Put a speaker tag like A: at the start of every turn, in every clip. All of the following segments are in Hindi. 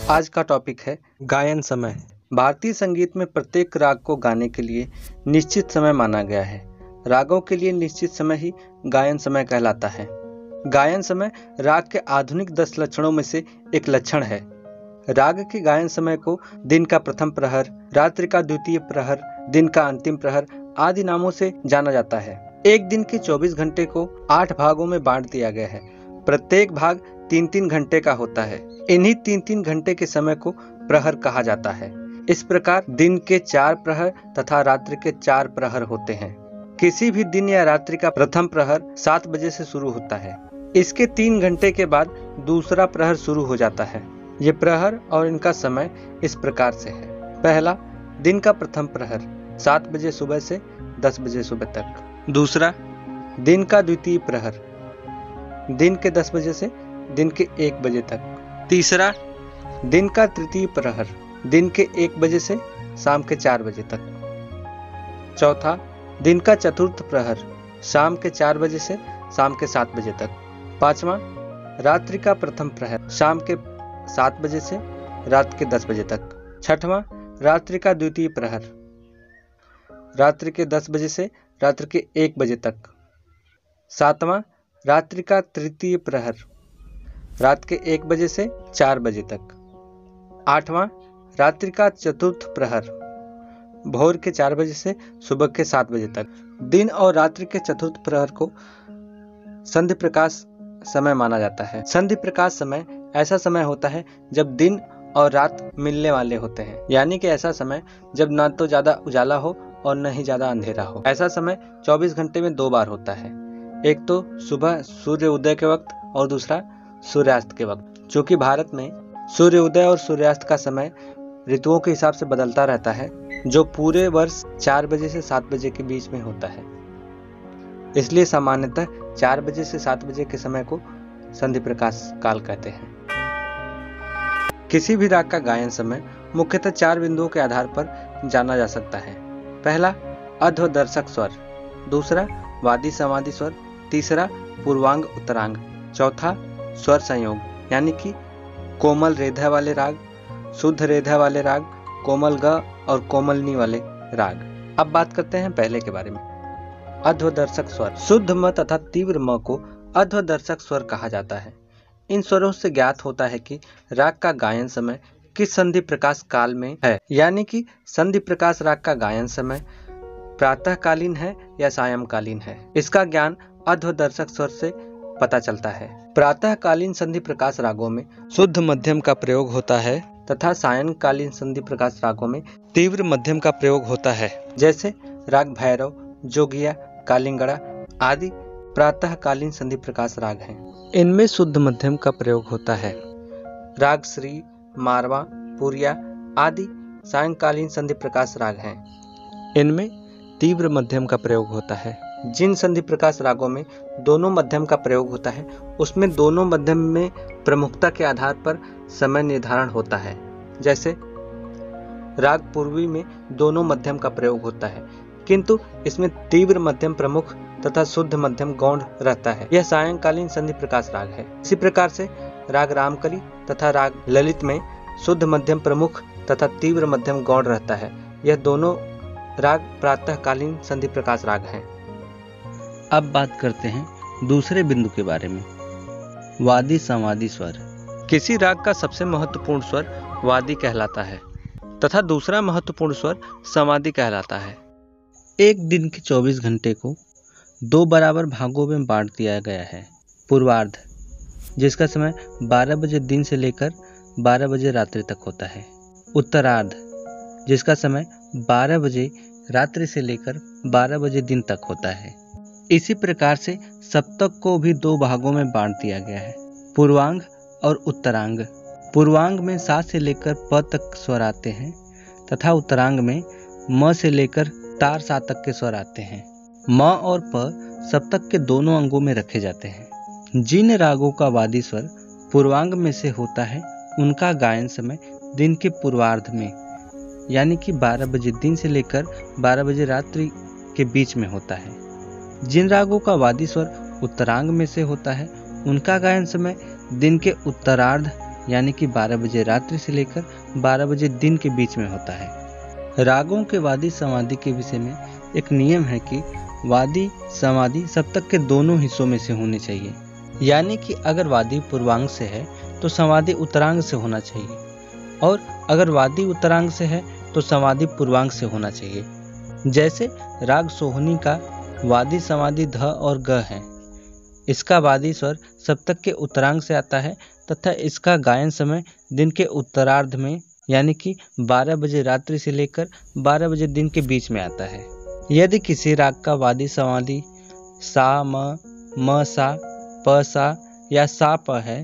A: आज का टॉपिक है गायन समय। भारतीय संगीत में प्रत्येक राग को गाने के लिए निश्चित समय माना गया है। रागों के लिए निश्चित समय ही गायन समय कहलाता है। गायन समय राग के आधुनिक 10 लक्षणों में से एक लक्षण है। राग के गायन समय को दिन का प्रथम प्रहर, रात्रि का द्वितीय प्रहर, दिन का अंतिम प्रहर आदि नामों से जाना जाता है। एक दिन के 24 घंटे को 8 भागों में बांट दिया गया है। प्रत्येक भाग 3-3 घंटे का होता है। इन्हीं 3-3 घंटे के समय को प्रहर कहा जाता है। इस प्रकार दिन के 4 प्रहर तथा रात्रि के 4 प्रहर होते हैं। किसी भी दिन या रात्रि का प्रथम प्रहर 7 बजे से शुरू होता है। इसके 3 घंटे के बाद दूसरा प्रहर शुरू हो जाता है। ये प्रहर और इनका समय इस प्रकार से है। पहला, दिन का प्रथम प्रहर 7 बजे सुबह से 10 बजे सुबह तक। दूसरा, दिन का द्वितीय प्रहर दिन के 10 बजे से दिन के 1 बजे तक। तीसरा, दिन का तृतीय प्रहर दिन के 1 बजे से शाम के 4 बजे तक। चौथा, दिन का चतुर्थ प्रहर शाम के 4 बजे से शाम के 7 बजे तक। पांचवा, रात्रि का प्रथम प्रहर शाम के 7 बजे से रात के 10 बजे तक। छठवां, रात्रि का द्वितीय प्रहर रात्रि के 10 बजे से रात्रि के 1 बजे तक। सातवां, रात्रि का तृतीय प्रहर रात के 1 बजे से 4 बजे तक। आठवां, रात्रि का चतुर्थ प्रहर भोर के 4 बजे से सुबह के 7 बजे तक। दिन और रात्रि के चतुर्थ प्रहर को संधि प्रकाश समय माना जाता है। संधि प्रकाश समय ऐसा समय होता है जब दिन और रात मिलने वाले होते हैं, यानी कि ऐसा समय जब ना तो ज्यादा उजाला हो और न ही ज्यादा अंधेरा हो। ऐसा समय 24 घंटे में 2 बार होता है। एक तो सुबह सूर्य उदय के वक्त और दूसरा सूर्यास्त के वक्त। चूंकि भारत में सूर्य उदय और सूर्यास्त का समय ऋतुओं के हिसाब से बदलता रहता है, जो पूरे वर्ष 4 बजे से 7 बजे के बीच में होता है, इसलिए सामान्यतः 4 बजे से 7 बजे के समय को संधि प्रकाश काल कहते हैं। किसी भी राग का गायन समय मुख्यतः 4 बिंदुओं के आधार पर जाना जा सकता है। पहला, अध्वदर्शक स्वर। दूसरा, वादी समाधि स्वर। तीसरा, पूर्वांग उत्तरांग। चौथा, स्वर संयोग, यानी कि कोमल रेधा वाले राग, शुद्ध रेधा वाले राग, कोमल ग और कोमल नी वाले राग। अब बात करते हैं पहले के बारे में। अध्वदर्शक स्वर। शुद्ध म तथा तीव्र म को अध्वदर्शक स्वर कहा जाता है। इन स्वरों से ज्ञात होता है कि राग का गायन समय किस संधि प्रकाश काल में है, यानी कि संधि प्रकाश राग का गायन समय प्रातःकालीन है या सायंकालीन है। इसका ज्ञान अध्वदर्शक स्वर से पता चलता है। प्रातःकालीन संधि प्रकाश रागों में शुद्ध मध्यम का प्रयोग होता है तथा सायंकालीन संधि प्रकाश रागों में तीव्र मध्यम का प्रयोग होता है। जैसे राग भैरव, जोगिया, कालिंगड़ा आदि प्रातःकालीन संधि प्रकाश राग हैं। इनमें शुद्ध मध्यम का प्रयोग होता है। राग श्री, मारवा, पुरिया आदि सायंकालीन संधि प्रकाश राग हैं। इनमें तीव्र मध्यम का प्रयोग होता है। जिन संधि प्रकाश रागों में दोनों मध्यम का प्रयोग होता है, उसमें दोनों मध्यम में प्रमुखता के आधार पर समय निर्धारण होता है। जैसे राग पूर्वी में दोनों मध्यम का प्रयोग होता है, किंतु इसमें तीव्र मध्यम प्रमुख तथा शुद्ध मध्यम गौण रहता है। यह सायंकालीन संधि प्रकाश राग है। इसी प्रकार से राग रामकली तथा राग ललित में शुद्ध मध्यम प्रमुख तथा तीव्र मध्यम गौण रहता है। यह दोनों राग प्रातःकालीन संधि प्रकाश राग हैं। अब बात करते हैं दूसरे बिंदु के बारे में, वादी समाधि स्वर। किसी राग का सबसे महत्वपूर्ण स्वर वादी कहलाता है तथा दूसरा महत्वपूर्ण स्वर समाधि कहलाता है। एक दिन के 24 घंटे को 2 बराबर भागों में बांट दिया गया है। पूर्वार्ध, जिसका समय 12 बजे दिन से लेकर 12 बजे रात्रि तक होता है। उत्तरार्ध, जिसका समय 12 बजे रात्रि से लेकर 12 बजे दिन तक होता है। इसी प्रकार से सप्तक को भी 2 भागों में बांट दिया गया है, पूर्वांग और उत्तरांग। पूर्वांग में सा से लेकर प तक स्वर आते हैं तथा उत्तरांग में म से लेकर तार सा तक के स्वर आते हैं। म और प सप्तक के दोनों अंगों में रखे जाते हैं। जिन रागों का वादी स्वर पूर्वांग में से होता है, उनका गायन समय दिन के पूर्वार्ध में, यानी कि 12 बजे दिन से लेकर 12 बजे रात्रि के बीच में होता है। जिन रागों का वादी स्वर उत्तरांग में से होता है, उनका गायन समय दिन के उत्तरार्ध यानी कि 12 बजे रात्रि से लेकर 12 बजे दिन के बीच में होता है। रागों के वादी समाधि के विषय में एक नियम है कि वादी समाधि सप्तक के दोनों हिस्सों में से होनी चाहिए, यानी कि अगर वादी पूर्वांग से है तो समाधि उत्तरांग से होना चाहिए, और अगर वादी उत्तरांग से है तो समाधि पूर्वांग से होना चाहिए। जैसे राग सोहनी का वादी समाधि ध और ग है। इसका वादी स्वर सप्तक के उत्तरांग से आता है तथा इसका गायन समय दिन के उत्तरार्ध में यानी कि 12 बजे रात्रि से लेकर 12 बजे दिन के बीच में आता है। यदि किसी राग का वादी समाधि सा म सा प सा या सा प है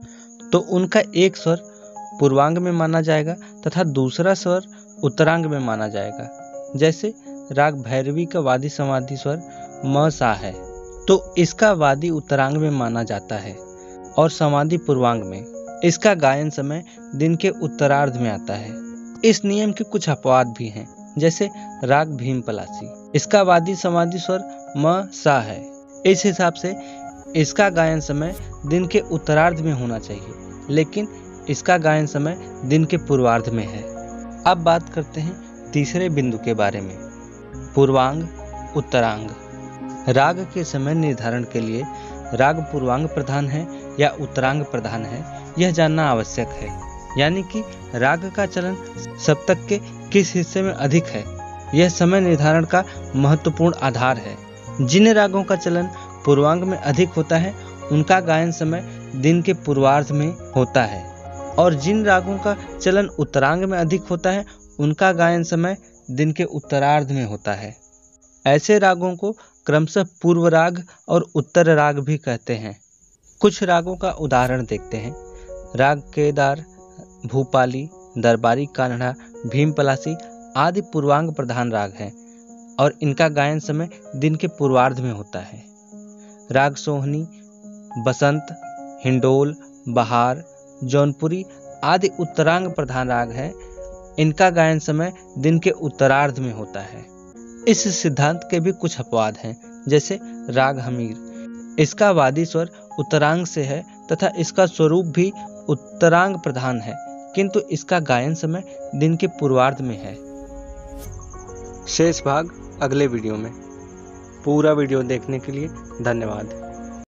A: तो उनका एक स्वर पूर्वांग में माना जाएगा तथा दूसरा स्वर उत्तरांग में माना जाएगा। जैसे राग भैरवी का वादी समाधि स्वर म सा है तो इसका वादी उत्तरांग में माना जाता है और समाधि पूर्वांग में। इसका गायन समय दिन के उत्तरार्ध में आता है। इस नियम के कुछ अपवाद भी हैं, जैसे राग भीम पलासी, इसका वादी समाधि स्वर म सा है। इस हिसाब से इसका गायन समय दिन के उत्तरार्ध में होना चाहिए, लेकिन इसका गायन समय दिन के पूर्वार्ध में है। अब बात करते हैं तीसरे बिंदु के बारे में, पूर्वांग उत्तरांग। राग के समय निर्धारण के लिए राग पूर्वांग प्रधान है या उत्तरांग प्रधान है, यह जानना आवश्यक है। यानी कि राग का चलन सप्तक के किस हिस्से में अधिक है, यह समय निर्धारण का महत्वपूर्ण आधार है। जिन रागों का चलन पूर्वांग में अधिक होता है उनका गायन समय दिन के पूर्वार्ध में होता है, और जिन रागों का चलन उत्तरांग में अधिक होता है उनका गायन समय दिन के उत्तरार्ध में होता है। ऐसे रागों को क्रमशः पूर्व राग और उत्तर राग भी कहते हैं। कुछ रागों का उदाहरण देखते हैं। राग केदार, भूपाली, दरबारी कान्हा, भीम पलासी आदि पूर्वांग प्रधान राग हैं और इनका गायन समय दिन के पूर्वार्ध में होता है। राग सोहनी, बसंत, हिंडोल, बहार, जौनपुरी आदि उत्तरांग प्रधान राग हैं। इनका गायन समय दिन के उत्तरार्ध में होता है। इस सिद्धांत के भी कुछ अपवाद हैं, जैसे राग हमीर, इसका वादी स्वर उत्तरांग से है तथा इसका स्वरूप भी उत्तरांग प्रधान है, किंतु इसका गायन समय दिन के पूर्वार्ध में है। शेष भाग अगले वीडियो में। पूरा वीडियो देखने के लिए धन्यवाद।